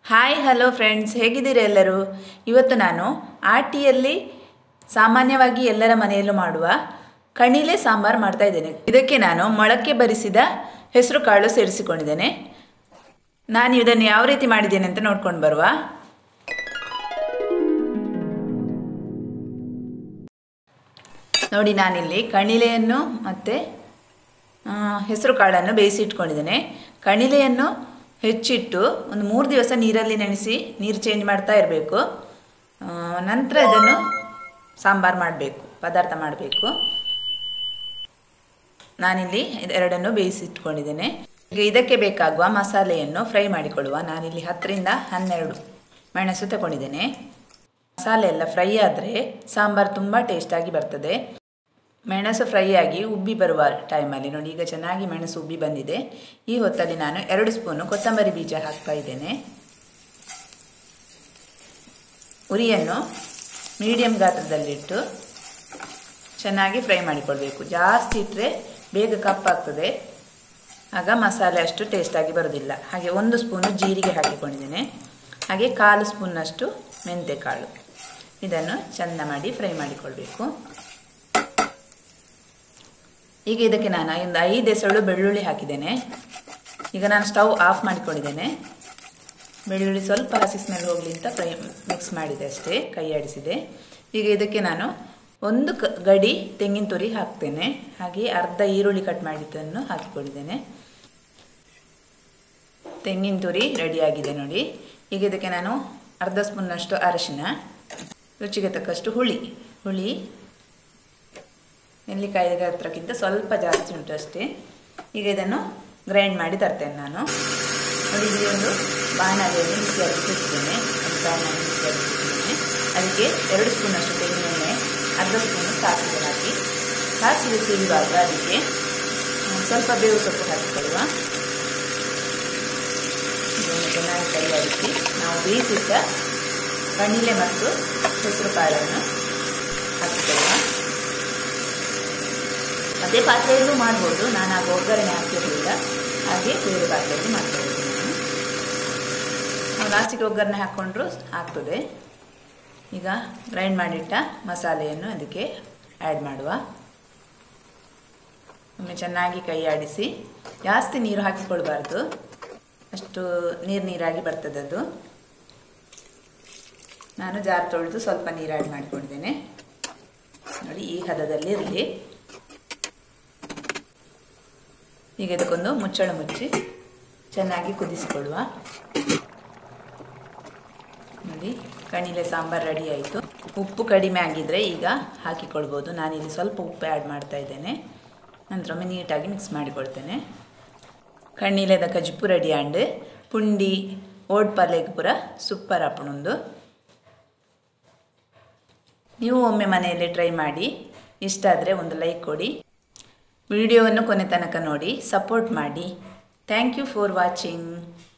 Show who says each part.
Speaker 1: Hi hello friends, ಹೇಗಿದ್ದೀರಾ ಎಲ್ಲರೂ? ಇವತ್ತು ನಾನು ಆಟಿಯಲ್ಲಿ ಸಾಮಾನ್ಯವಾಗಿ ಎಲ್ಲರ ಮನೆಯಲ್ಲೂ ಮಾಡುವ ಕಣಿಲೆ ಸಾಂಬಾರು ಮಾಡ್ತಾ ಇದ್ದೇನೆ. ಇದಕ್ಕೆ ನಾನು ಮೊಳಕೆ ಬರಿಸಿದ ಹೆಸರು ಕಾಳು ಸೇರಿಸಿಕೊಂಡಿದ್ದೇನೆ. ನಾನು ಇದನ್ನು ಯಾವ ರೀತಿ ಮಾಡಿದ್ದೇನೆ ಅಂತ ನೋಡ್ಕೊಂಡು ಬರುವ. ನೋಡಿ, ನಾನಿಲ್ಲಿ ಕಣಿಲೆಯನ್ನು ಮತ್ತು ಹೆಸರು ಕಾಳನ್ನು ಬೇಯಿಸಿ ಇಟ್ಕೊಂಡಿದ್ದೇನೆ. ಕಣಿಲೆಯನ್ನು ಹೆಚ್ಚಿಟ್ಟು ಒಂದು 3 ದಿವಸ ನೀರಲ್ಲಿ ನೆನೆಸಿ ನೀರು ಚೇಂಜ್ ಮಾಡ್ತಾ ಇರಬೇಕು. ನಂತರ ಇದನ್ನು ಸಾಂಬಾರು ಮಾಡಬೇಕು, ಪದಾರ್ಥ ಮಾಡಬೇಕು. ನಾನಿಲ್ಲಿ ಎರಡನ್ನು ಬೇಯಿಸಿ ಇಟ್ಕೊಂಡಿದ್ದೇನೆ. ಈಗ ಇದಕ್ಕೆ ಬೇಕಾಗುವ ಮಸಾಲೆಯನ್ನು ಫ್ರೈ ಮಾಡಿಕೊಳ್ಳುವ. ನಾನಿಲ್ಲಿ 10 ರಿಂದ 12 ಮೆಣಸು ತಗೊಂಡಿದ್ದೇನೆ. ಮಸಾಲೆ ಎಲ್ಲ ಫ್ರೈ ಆದರೆ ಸಾಂಬಾರು ತುಂಬ ಟೇಸ್ಟಾಗಿ ಬರ್ತದೆ. ಮೆಣಸು ಫ್ರೈ ಆಗಿ ಉಬ್ಬಿ ಬರುವ ಟೈಮಲ್ಲಿ ನೋಡಿ, ಈಗ ಚೆನ್ನಾಗಿ ಮೆಣಸು ಉಬ್ಬಿ ಬಂದಿದೆ. ಈ ಹೊತ್ತಲ್ಲಿ ನಾನು 2 ಸ್ಪೂನು ಕೊತ್ತಂಬರಿ ಬೀಜ ಹಾಕ್ತಾ ಇದ್ದೇನೆ. ಉರಿಯನ್ನು ಮೀಡಿಯಂ ಗಾತ್ರದಲ್ಲಿಟ್ಟು ಚೆನ್ನಾಗಿ ಫ್ರೈ ಮಾಡಿಕೊಳ್ಬೇಕು. ಜಾಸ್ತಿ ಇಟ್ಟರೆ ಬೇಗ ಕಪ್ಪಾಗ್ತದೆ, ಆಗ ಮಸಾಲೆ ಅಷ್ಟು ಟೇಸ್ಟಾಗಿ ಬರೋದಿಲ್ಲ. ಹಾಗೆ 1 ಸ್ಪೂನು ಜೀರಿಗೆ ಹಾಕಿಕೊಂಡಿದ್ದೇನೆ. ಹಾಗೆ 1/4 ಸ್ಪೂನ್ನಷ್ಟು ಮೆಂತೆಕಾಳು. ಇದನ್ನು ಚೆಂದ ಮಾಡಿ ಫ್ರೈ ಮಾಡಿಕೊಳ್ಬೇಕು. ಈಗ ಇದಕ್ಕೆ ನಾನು ಒಂದು 5 ಎಸಳು ಬೆಳ್ಳುಳ್ಳಿ ಹಾಕಿದ್ದೇನೆ. ಈಗ ನಾನು ಸ್ಟವ್ ಆಫ್ ಮಾಡಿಕೊಂಡಿದ್ದೇನೆ. ಬೆಳ್ಳುಳ್ಳಿ ಸ್ವಲ್ಪ ಹಸಿ ಸ್ಮೆಲ್ ಹೋಗಲಿ ಅಂತ ಮಿಕ್ಸ್ ಮಾಡಿದೆ ಅಷ್ಟೇ, ಕೈ ಆಡಿಸಿದೆ. ಈಗ ಇದಕ್ಕೆ ನಾನು 1 ಗಡಿ ತೆಂಗಿನ ತುರಿ ಹಾಕ್ತೇನೆ. ಹಾಗೆ ಅರ್ಧ ಈರುಳ್ಳಿ ಕಟ್ ಮಾಡಿದ್ದನ್ನು ಹಾಕಿಕೊಂಡಿದ್ದೇನೆ. ತೆಂಗಿನ ತುರಿ ರೆಡಿಯಾಗಿದೆ ನೋಡಿ. ಈಗ ಇದಕ್ಕೆ ನಾನು ಅರ್ಧ ಸ್ಪೂನ್ನಷ್ಟು ಅರಿಶಿನ, ರುಚಿಗೆ ತಕ್ಕಷ್ಟು ಹುಳಿ. ನೆಲ್ಲಿಕಾಯಿ ಹತ್ರಕ್ಕಿಂತ ಸ್ವಲ್ಪ ಜಾಸ್ತಿ ಉಂಟು ಅಷ್ಟೇ. ಈಗ ಇದನ್ನು ಗ್ರೈಂಡ್ ಮಾಡಿ ತರ್ತೇನೆ ನಾನು. ನೋಡಿ, ಇಲ್ಲಿ ಒಂದು ಬಾಣಲೆಯಲ್ಲಿ ಮಿಕ್ಸಿ ಹಾಕಿಟ್ಟಿದ್ದೇನೆ. ಒಂದು ಪ್ಯಾನಲ್ಲಿ ಮಿಕ್ಸಿ ಹಾಕಿಟ್ಟಿದ್ದೇನೆ. ಅದಕ್ಕೆ 2 ಸ್ಪೂನಷ್ಟು ತೆಂಗಿನ ಎಣ್ಣೆ, ಅರ್ಧ ಸ್ಪೂನು ಸಾಸಿವೆ ಹಾಕಿ, ಸಾಸಿವೆ ಸಿಡಿಯುವಾಗ ಅದಕ್ಕೆ ಸ್ವಲ್ಪ ಬೇವು ಸೊಪ್ಪು ಹಾಕಿಕೊಳ್ಳುವ. ಇದನ್ನು ಚೆನ್ನಾಗಿ ಕೈ ಆಡಿಸಿ ನಾವು ಬೇಯಿಸಿದ್ದ ಕಣಿಲೆ ಮತ್ತು ಹೆಸರು ಕಾಳನ್ನು ಹಾಕಿಕೊಳ್ಳುವ. ಅದೇ ಪಾತ್ರೆಯಲ್ಲೂ ಮಾಡ್ಬೋದು, ನಾನು ಆಗ ಒಗ್ಗರಣೆ ಹಾಕಿರಲಿಲ್ಲ, ಹಾಗೆ ಬೇರೆ ಪಾತ್ರೆಯಲ್ಲಿ ಮಾಡ್ತಾಯಿದ್ದೀನಿ ನಾನು. ನಾವು ಲಾಸ್ಟಿಗೆ ಒಗ್ಗರಣೆ ಹಾಕ್ಕೊಂಡ್ರೂ ಆಗ್ತದೆ. ಈಗ ಗ್ರೈಂಡ್ ಮಾಡಿಟ್ಟ ಮಸಾಲೆಯನ್ನು ಅದಕ್ಕೆ ಆ್ಯಡ್ ಮಾಡುವ. ಒಮ್ಮೆ ಚೆನ್ನಾಗಿ ಕೈ ಆಡಿಸಿ, ಜಾಸ್ತಿ ನೀರು ಹಾಕಿಕೊಳ್ಬಾರ್ದು, ಅಷ್ಟು ನೀರಾಗಿ ಬರ್ತದೆ ಅದು. ನಾನು ಜಾರ್ ತೊಳೆದು ಸ್ವಲ್ಪ ನೀರು ಆ್ಯಡ್ ಮಾಡಿಕೊಂಡಿದ್ದೇನೆ. ನೋಡಿ, ಈ ಹದದಲ್ಲಿ ಇರಲಿ. ಈಗ ಇದಕ್ಕೊಂದು ಮುಚ್ಚಳ ಮುಚ್ಚಿ ಚೆನ್ನಾಗಿ ಕುದಿಸಿಕೊಳ್ಳುವ. ನೋಡಿ, ಕಣಿಲೆ ಸಾಂಬಾರು ರೆಡಿ ಆಯಿತು. ಉಪ್ಪು ಕಡಿಮೆ ಆಗಿದ್ದರೆ ಈಗ ಹಾಕಿಕೊಳ್ಬೋದು. ನಾನಿಲ್ಲಿ ಸ್ವಲ್ಪ ಉಪ್ಪು ಆ್ಯಡ್ ಮಾಡ್ತಾ ಇದ್ದೇನೆ. ನಂತರ ಒಮ್ಮೆ ನೀಟಾಗಿ ಮಿಕ್ಸ್ ಮಾಡಿಕೊಳ್ತೇನೆ. ಕಣಿಲೆದ ಕಜ್ಪು ರೆಡಿ ಆಂಡ್ ಪುಂಡಿ ಓಡ್ ಪಲ್ಯಗೆ ಪೂರ ಸೂಪರ್ ಆಪಣೊಂದು. ನೀವು ಒಮ್ಮೆ ಮನೆಯಲ್ಲಿ ಟ್ರೈ ಮಾಡಿ. ಇಷ್ಟ ಆದರೆ ಒಂದು ಲೈಕ್ ಕೊಡಿ. ವಿಡಿಯೋವನ್ನು ಕೊನೆ ತನಕ ನೋಡಿ, ಸಪೋರ್ಟ್ ಮಾಡಿ. Thank you for watching.